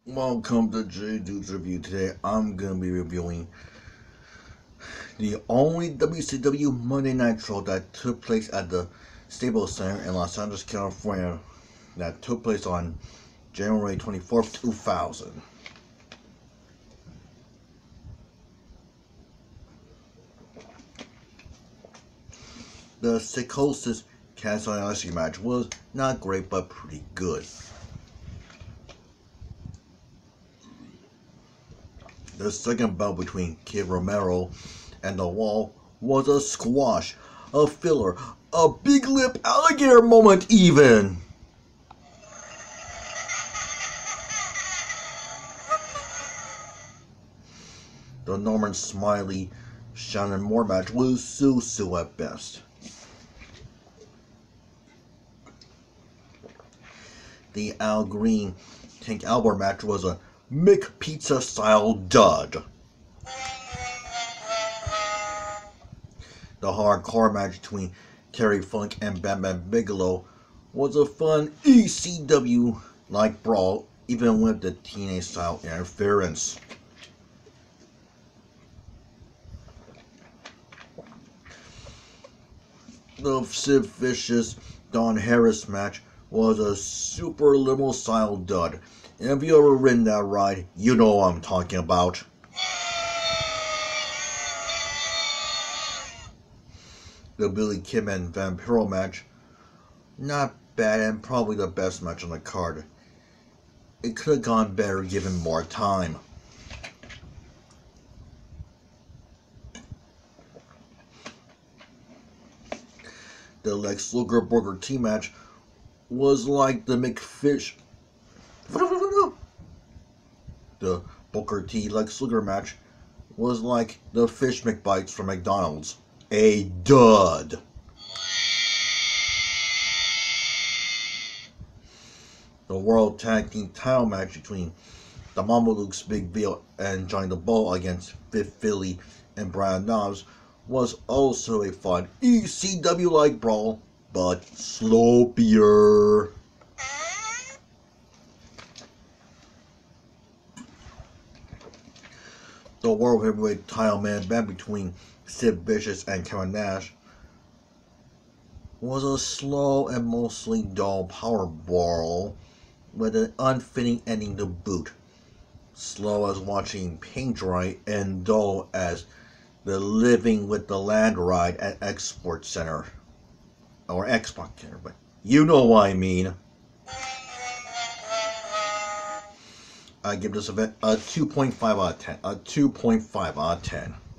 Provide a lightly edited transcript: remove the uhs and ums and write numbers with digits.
Welcome to J Dude's Review. Today I'm going to be reviewing the only WCW Monday Nitro that took place at the Staples Center in Los Angeles, California, that took place on January 24th, 2000. The Psychosis Cast Iron match was not great but pretty good. The second bout between Kid Romero and The Wall was a squash, a filler, a big lip alligator moment even. The Norman Smiley Shannon Moore match was so at best. The Al Green Tank Albert match was a McPizza style dud. The hardcore match between Terry Funk and Bam Bam Bigelow was a fun ECW like brawl, even with the teenage style interference. The Sid Vicious Don Harris match was a super limo style dud. And if you ever ridden that ride, you know what I'm talking about. The Billy Kidman Vampiro match, not bad and probably the best match on the card. It could have gone better given more time. The Lex Luger Booker T match was like the McFish. The Booker T Lex Luger match was like the Fish McBites from McDonald's. A dud. The World Tag Team title match between the Mamalukes Big Vito and Johnny the Bull against Fifth Philly and Brian Knobbs was also a fun ECW-like brawl, but slopier. The World Heavyweight title man match between Sid Vicious and Kevin Nash was a slow and mostly dull power brawl with an unfitting ending to boot. Slow as watching paint dry and dull as the Living with the Land ride at Export Center. Or Xbox Center, but you know what I mean. I give this event a 2.5 out of 10. A 2.5 out of 10.